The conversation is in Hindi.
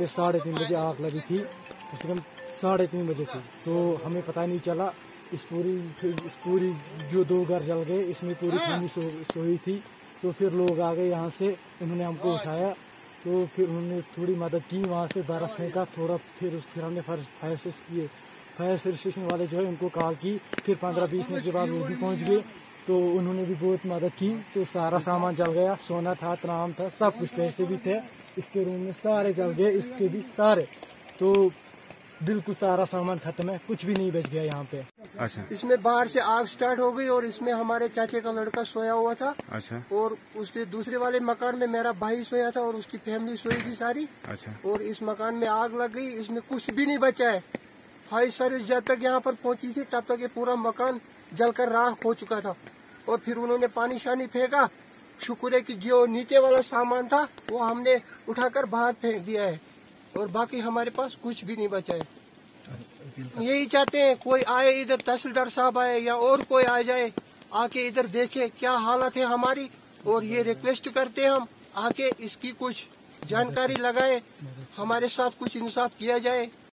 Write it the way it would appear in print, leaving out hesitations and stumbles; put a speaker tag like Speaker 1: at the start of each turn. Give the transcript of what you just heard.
Speaker 1: 3:30 बजे आग लगी थी, उस टाइम 3:30 बजे थी, तो हमें पता नहीं चला। इस पूरी जो 2 घर जल गए, इसमें पूरी फैमिली सोई थी। तो फिर लोग आ गए यहाँ से, उन्होंने हमको उठाया, तो फिर उन्होंने थोड़ी मदद की, वहाँ से बर्फ फेंका थोड़ा, फिर हमने फायर स्टेशन वाले जो है उनको कॉल की। फिर 15-20 मिनट के बाद वो भी पहुँच गए, तो उन्होंने भी बहुत मदद की। तो सारा सामान जल गया, सोना था, तराम था, सब कुछ, पैसे भी थे, इसके रूम में सारे जल गए, इसके भी सारे। तो बिल्कुल सारा सामान खत्म है, कुछ भी नहीं बच गया यहाँ पे।
Speaker 2: अच्छा।
Speaker 3: इसमें बाहर से आग स्टार्ट हो गई और इसमें हमारे चाचे का लड़का सोया हुआ था।
Speaker 2: अच्छा।
Speaker 3: और उसके दूसरे वाले मकान में मेरा भाई सोया था और उसकी फैमिली सोई थी सारी।
Speaker 2: अच्छा।
Speaker 3: और इस मकान में आग लग गई, इसमें कुछ भी नहीं बचा है। फायर सर्विस जब तक यहाँ पर पहुंची थी तब तक ये पूरा मकान जलकर राख हो चुका था। और फिर उन्होंने पानी शानी फेंका। शुक्र है कि जो नीचे वाला सामान था वो हमने उठाकर बाहर फेंक दिया है, और बाकी हमारे पास कुछ भी नहीं बचा है। यही चाहते हैं कोई आए इधर, तहसीलदार साहब आए या और कोई आ जाए, आके इधर देखे क्या हालत है हमारी, और ये रिक्वेस्ट करते हैं हम आके इसकी कुछ जानकारी लगाए, हमारे साथ कुछ इंसाफ किया जाए।